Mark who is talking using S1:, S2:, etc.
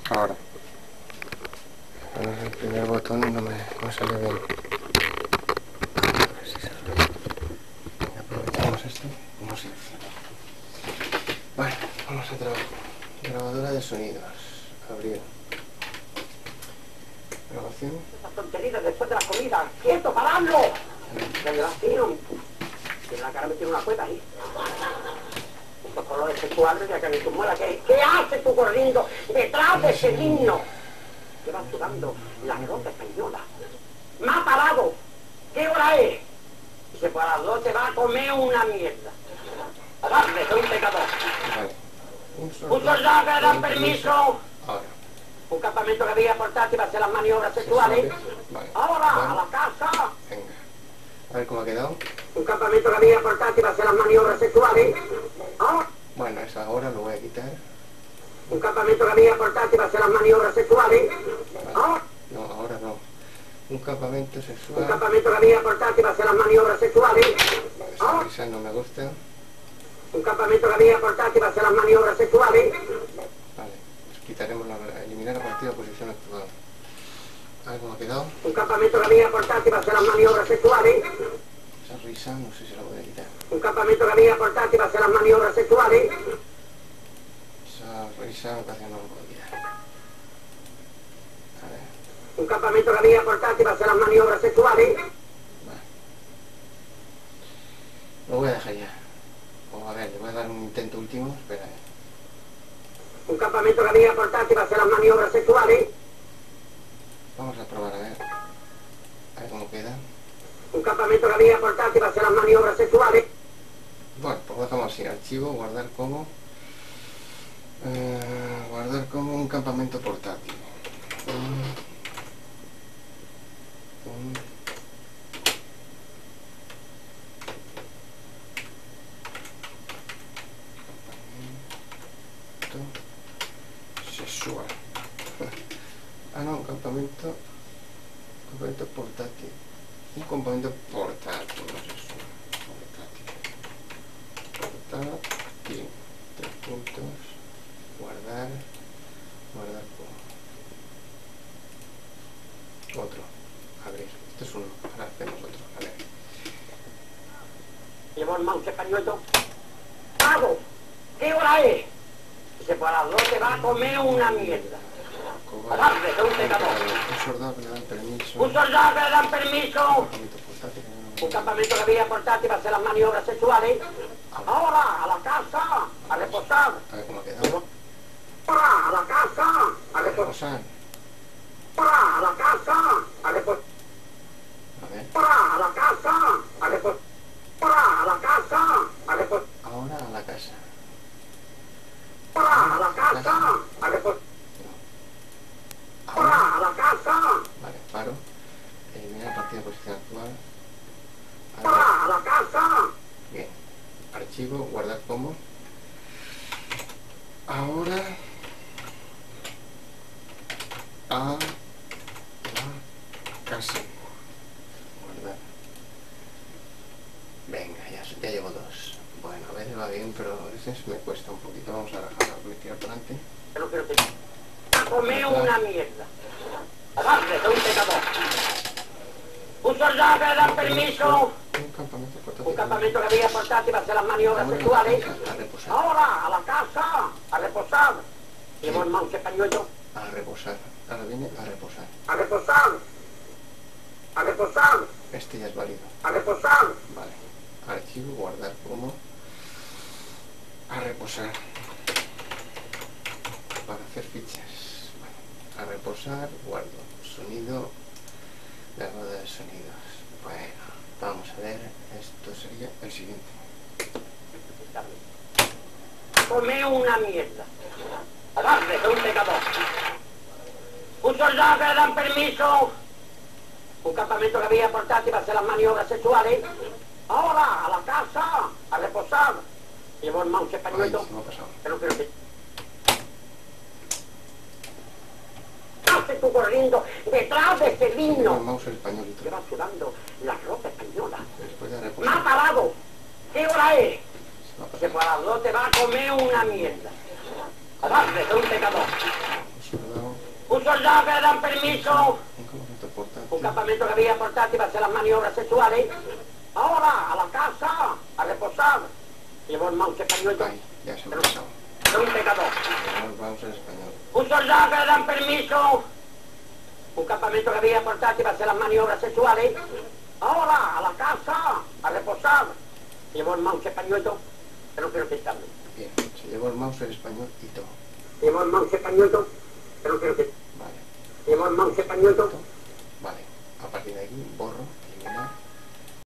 S1: Ahora. El primer botón no salió bien. A ver si sale. Aprovechamos esto como siempre. Bueno, vamos a trabajar. Grabadora de sonidos. Abrir. Grabación.
S2: Esas tonterías después de la comida. ¡Quieto, paradlo! Revelación. En la cara me tiene una cueva ahí. Estos colores sexuales ya que ni tu muela. ¿Qué haces tú corriendo detrás de ese niño? Que va sudando la ropa española. ¡Me ha parado! ¿Qué hora es? Dice, pues a las 2 te va a comer una mierda. Agarre, soy un pecador.
S1: Vale.
S2: Un soldado que le dan permiso.
S1: Ahora.
S2: Un campamento que había portátil para hacer las maniobras sexuales.
S1: Vale.
S2: Ahora,
S1: Bueno.
S2: a la casa.
S1: Venga. A ver cómo ha quedado.
S2: Un campamento que había portátil para hacer las maniobras sexuales. Ahora.
S1: Bueno, esa ahora lo voy a quitar.
S2: Un campamento que había portátil para hacer las maniobras sexuales. Ahora.
S1: No, ahora no. Un campamento
S2: Un
S1: sexual.
S2: campamento que había portátil para hacer las maniobras sexuales.
S1: Esa risa no me gusta.
S2: Un campamento que había portátil para hacer las maniobras sexuales.
S1: Vale. Pues quitaremos eliminar la partida posición actual. A ver cómo ha quedado.
S2: Un campamento que había portátil para hacer las maniobras sexuales.
S1: Esa risa no sé si la voy a quitar.
S2: Un campamento que había portátil para hacer las maniobras sexuales.
S1: Esa risa casi no la puedo quitar. A ver.
S2: Un campamento que había portátil para hacer las maniobras sexuales.
S1: Vale. Lo voy a dejar ya. O a ver, le voy a dar un intento último. Espera.
S2: Un campamento que había portátil para hacer las maniobras sexuales.
S1: Vamos a probar a ver. A ver cómo queda.
S2: Un campamento que había portátil para hacer las maniobras sexuales.
S1: Bueno, pues lo dejamos así. Archivo, guardar como. Guardar como un campamento portátil. Un campamento sexual. Ah, no, un campamento portátil. Un campamento portátil, no sexual. Portátil. 3 puntos. Guardar como. Otro. Abrir. Este es uno. Ahora hacemos otro. A ver.
S2: Llevó el mouse pañuelo. ¡Pago! ¿Qué hora es? Dice, pues a las 2 te va a comer una mierda. Agarre, soy un pecador.
S1: Un soldado que le dan permiso.
S2: Un soldado que le dan permiso.
S1: Campamento portátil.
S2: Un campamento que había portátil para hacer las maniobras sexuales. Ahora, a la casa, a reposar.
S1: A ver cómo ha quedado.
S2: Ahora, a la casa, a reposar.
S1: Reposar.
S2: Ahora, a la casa, a reposar.
S1: A ver.
S2: Ahora, a la casa, a reposar. Ahora, a la casa, a reposar.
S1: Ahora a la casa.
S2: Ahora, a la casa, a reposar. Ahora, a la casa.
S1: Vale, paro. Eliminar partida de posición actual.
S2: Ahora, a la casa.
S1: Bien. Archivo, guardar como. Ahora a la casa. Guardar. Venga, ya llevo 2. Bueno, a veces va bien, pero a veces me cuesta un poquito. Vamos a tirar para adelante.
S2: Pero quiero que come una mierda. Agarre, soy un pecador. Un soldado que le dan permiso.
S1: Un campamento portátil.
S2: Un campamento que había portátil para hacer las maniobras sexuales.
S1: A reposar.
S2: Ahora, a la casa, a reposar. Llevo el mouse pañuelo.
S1: A reposar. Ahora viene a reposar.
S2: A reposar. A reposar.
S1: Este ya es válido.
S2: A reposar.
S1: Vale. Archivo, guardar como. A reposar. Para hacer fichas. Vale. A reposar, guardo. Sonido. Grabadora de sonidos. Bueno, vamos a ver. Esto sería el siguiente.
S2: Come una mierda. Agarre, soy un pecador. Un soldado que le dan permiso. Un campamento que había portátil para hacer las maniobras sexuales. Ahora, a la casa, a reposar. Llevo el mouse
S1: Ay,
S2: pañuelo.
S1: se me ha pasado.
S2: Pero quiero que... ¿Qué haces tú corriendo detrás de ese
S1: El
S2: niño?
S1: mouse españolito.
S2: Que va sudando la ropa española.
S1: Después de
S2: ¡Me ha
S1: reposar.
S2: parado! ¿Qué hora es?
S1: Se me ha
S2: Que
S1: pasado.
S2: por las 2 te va a comer una mierda. Agarre, soy un pecador.
S1: Un soldado
S2: soldado que le dan permiso.
S1: Un campamento portátil.
S2: Un campamento que había portátil para hacer las maniobras sexuales. Ahora, a la casa, a reposar. Llevó el mouse español.
S1: Ay, ya se me ha pasado.
S2: Es un pecador.
S1: Vamos en español.
S2: Un soldado que le dan permiso. Un campamento que había portátil para hacer las maniobras sexuales. Ahora, a la casa, a reposar. Llevó el mouse español, pero no quiero quitarme.
S1: Bien, se llevó el mouse en español y todo.
S2: Llevó el mouse español, pero no quiero quitarme.
S1: Vale.
S2: Llevó el mouse español.
S1: Vale. A partir de aquí borro